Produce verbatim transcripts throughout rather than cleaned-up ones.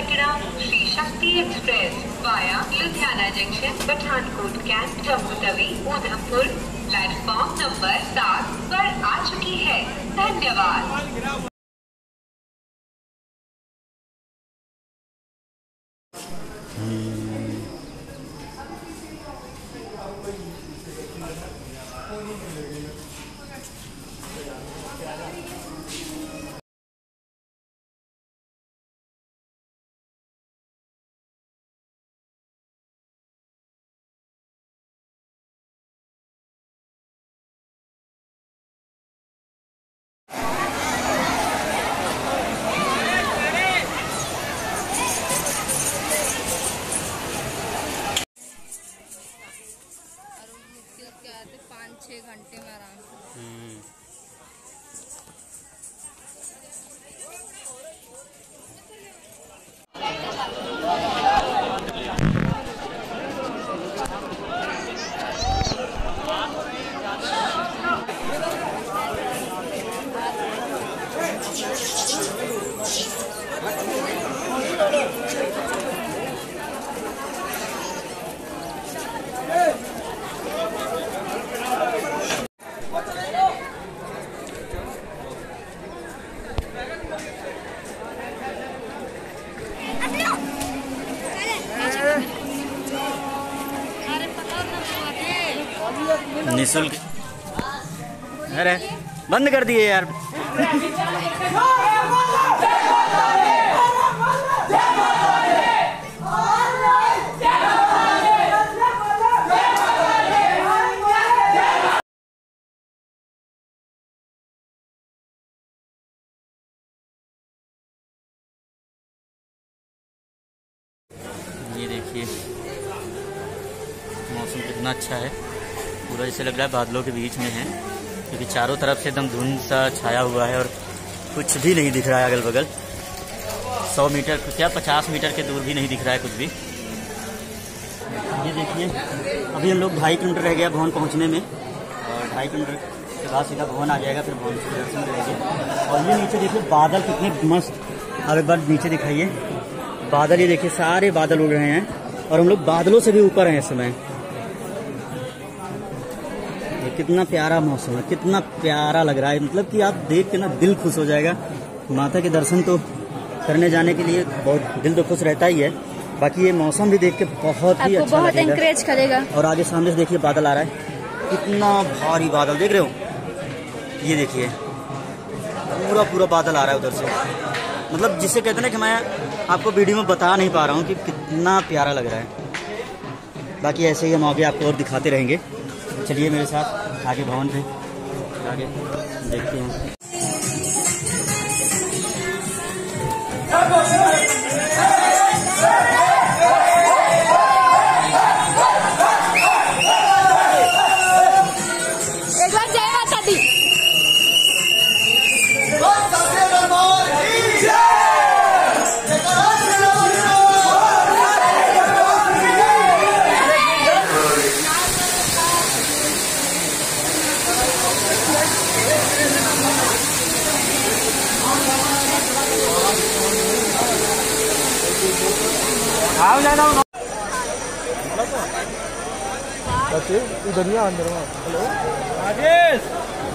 Katra Shri Shakti express via Ludhiana junction, Pathankot cantt, Jammu Tawi, Udhampur platform number सात पर आ चुकी है। धन्यवाद। पाँच छः घंटे में आराम से। निःशुल्क। अरे बंद कर दिए यार। ये देखिए मौसम कितना अच्छा है, पूरा जैसे लग रहा है बादलों के बीच में है, क्योंकि चारों तरफ से एकदम धुंध सा छाया हुआ है और कुछ भी नहीं दिख रहा है अगल बगल। सौ मीटर क्या पचास मीटर के दूर भी नहीं दिख रहा है कुछ भी। ये देखिए अभी हम लोग ढाई किलोमीटर रह गया भवन पहुंचने में, और ढाई किलोमीटर के बाद सीधा भवन आ जाएगा, फिर भवन से दर्शन करेंगे। और ये नीचे देखिए बादल कितने मस्त, अब एक बार नीचे दिखाइए बादल, ये देखिए सारे बादल उड़ रहे हैं और हम लोग बादलों से भी ऊपर हैं इस समय। कितना प्यारा मौसम है, कितना प्यारा लग रहा है, मतलब कि आप देख के ना दिल खुश हो जाएगा। माता के दर्शन तो करने जाने के लिए बहुत दिल तो खुश रहता ही है, बाकी ये मौसम भी देख के बहुत ही अच्छा बहुत एनकरेज करेगा। और आगे सामने से देखिए बादल आ रहा है, कितना भारी बादल देख रहे हो, ये देखिए पूरा पूरा बादल आ रहा है उधर से, मतलब जिसे कहते हैं कि मैं आपको वीडियो में बता नहीं पा रहा हूँ कि कितना प्यारा लग रहा है। बाकी ऐसे ही हम आगे आपको और दिखाते रहेंगे। चलिए मेरे साथ आगे भवन पे आगे देखते हैं। एक बार जय माता दी। आओ जाना बच्चे इधर नहीं अंदर में। हेलो राजेश,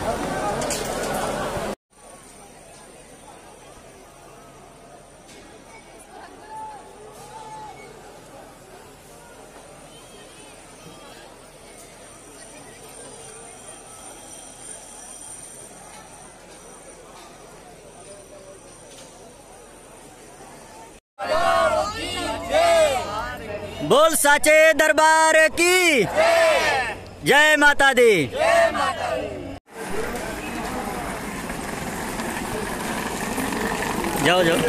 बोल साचे दरबार की जय माता दी। जाओ जाओ।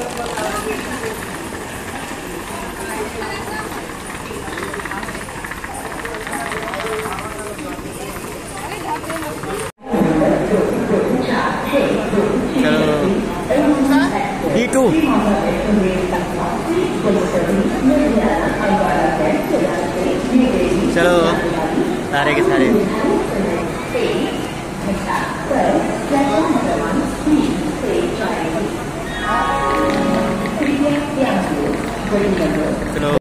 चलो बी टू चलो सारे के सारे। Thank you. चलो